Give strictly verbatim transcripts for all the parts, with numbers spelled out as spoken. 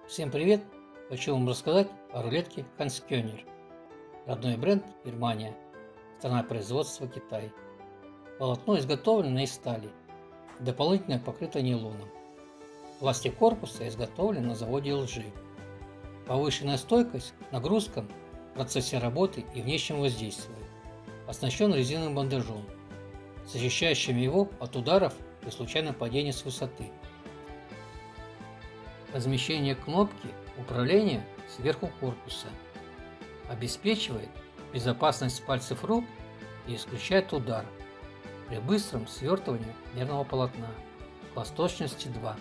Всем привет! Хочу вам рассказать о рулетке Hans Körner. Родной бренд Германия, страна производства Китай. Полотно изготовлено из стали, дополнительно покрыто нейлоном. Пластик корпуса изготовлен на заводе эл джи. Повышенная стойкость к нагрузкам в процессе работы и внешнем воздействии. Оснащен резиновым бандажом, защищающим его от ударов при случайном падении с высоты. Размещение кнопки управления сверху корпуса обеспечивает безопасность пальцев рук и исключает удар при быстром свертывании мерного полотна. Класс точности два.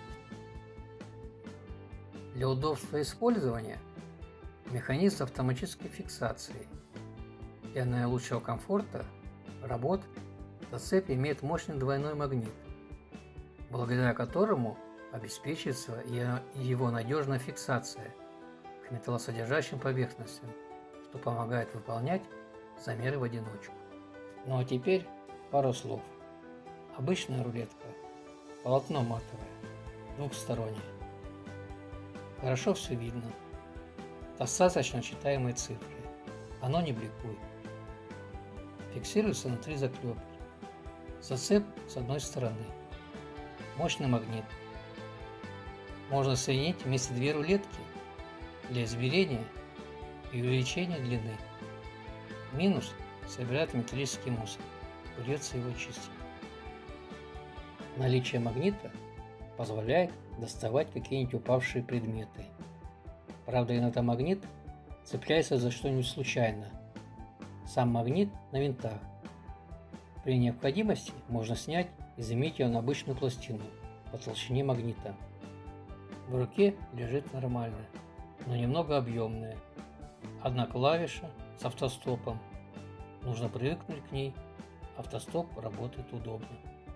Для удобства использования механизм автоматической фиксации. Для наилучшего комфорта работ зацеп имеет мощный двойной магнит, благодаря которому обеспечивается его надежная фиксация к металлосодержащим поверхностям, что помогает выполнять замеры в одиночку. Ну а теперь пару слов. Обычная рулетка, полотно матовое, двухстороннее. Хорошо все видно, достаточно читаемые цифры, оно не бликует. Фиксируется внутри заклепки, зацеп с одной стороны, мощный магнит. Можно соединить вместе две рулетки для измерения и увеличения длины. Минус – собирает металлический мусор, придется его чистить. Наличие магнита позволяет доставать какие-нибудь упавшие предметы. Правда, иногда магнит цепляется за что-нибудь случайно. Сам магнит на винтах. При необходимости можно снять и заменить ее на обычную пластину по толщине магнита. В руке лежит нормально, но немного объемная. Одна клавиша с автостопом. Нужно привыкнуть к ней. Автостоп работает удобно.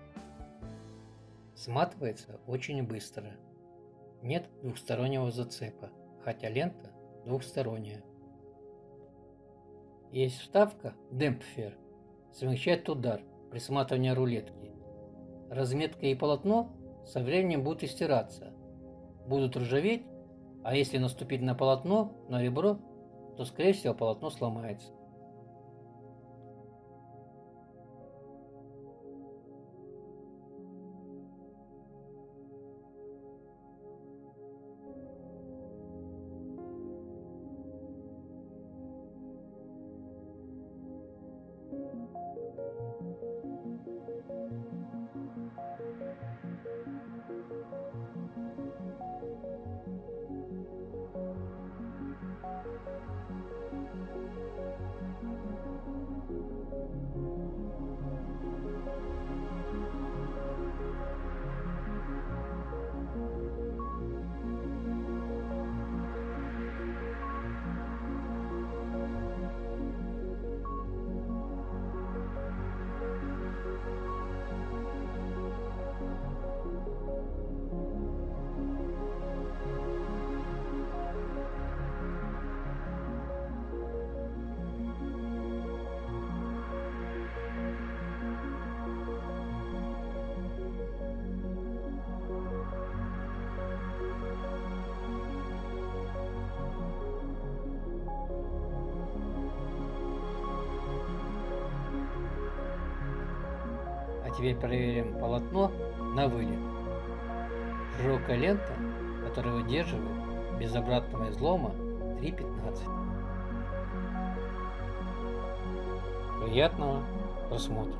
Сматывается очень быстро. Нет двухстороннего зацепа, хотя лента двухсторонняя. Есть вставка демпфер, смягчает удар при сматывании рулетки. Разметка и полотно со временем будут истираться, будут ржаветь, а если наступить на полотно, на ребро, то скорее всего полотно сломается. А теперь проверим полотно на вылет. Широкая лента, которая выдерживает без обратного излома три пятнадцать. Приятного просмотра!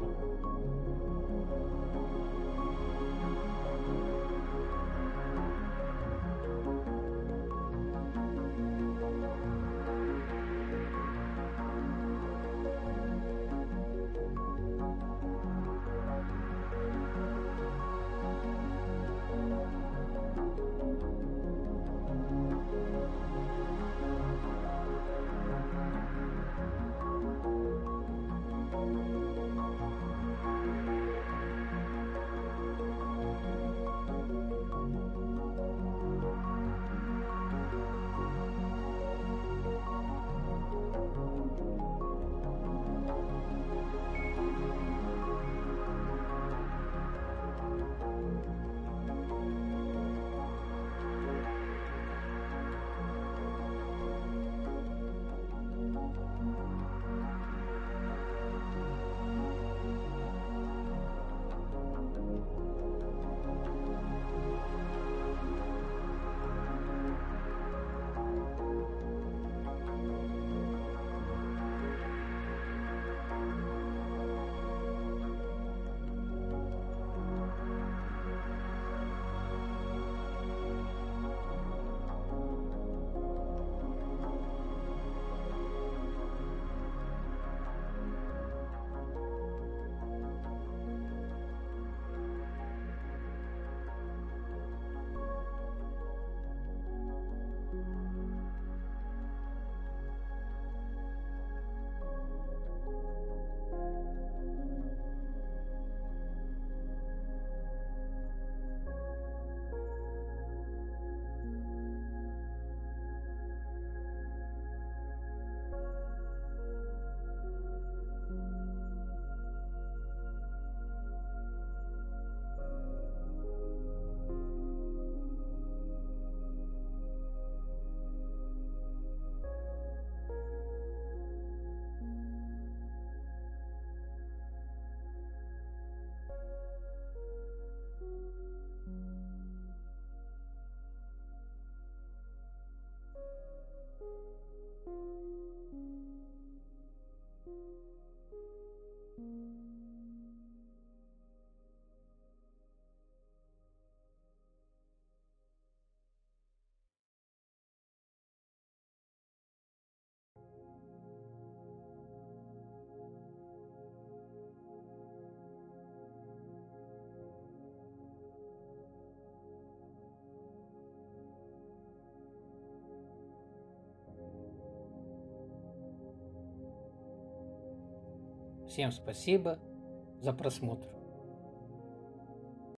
Всем спасибо за просмотр.